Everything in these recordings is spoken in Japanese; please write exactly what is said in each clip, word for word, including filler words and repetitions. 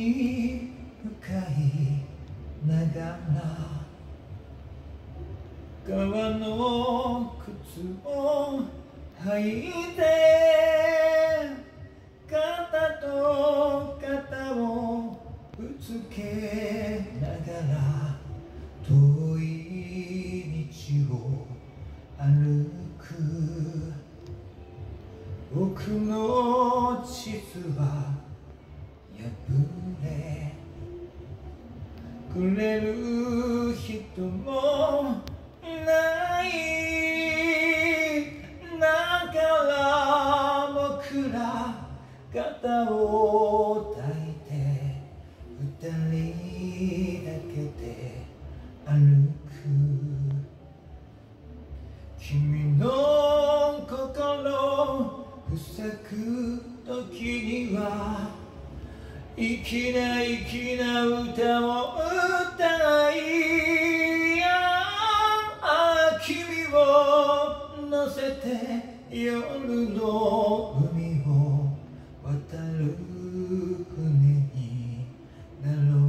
に向かいながら革の靴を履いて肩と肩をぶつけながら遠い道を歩く僕の地図は破れくれる人もいないだから僕ら肩を抱いて二人だけで歩く君の心塞ぐ時には粋な粋な歌を歌い君を乗せて夜の海を渡る船になろう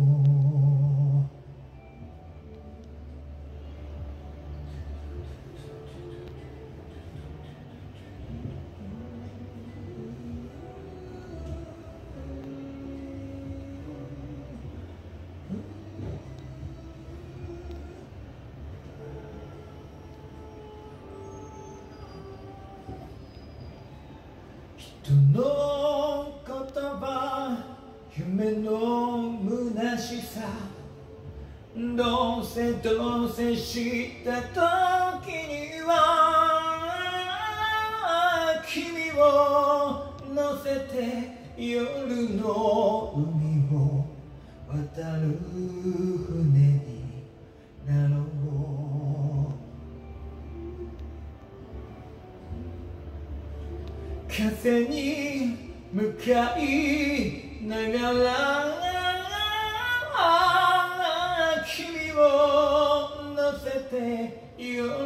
人の言葉夢の虚しさどうせどうせした時には君を乗せて夜の海を渡る船になろう風に向かいながら君を乗せて夜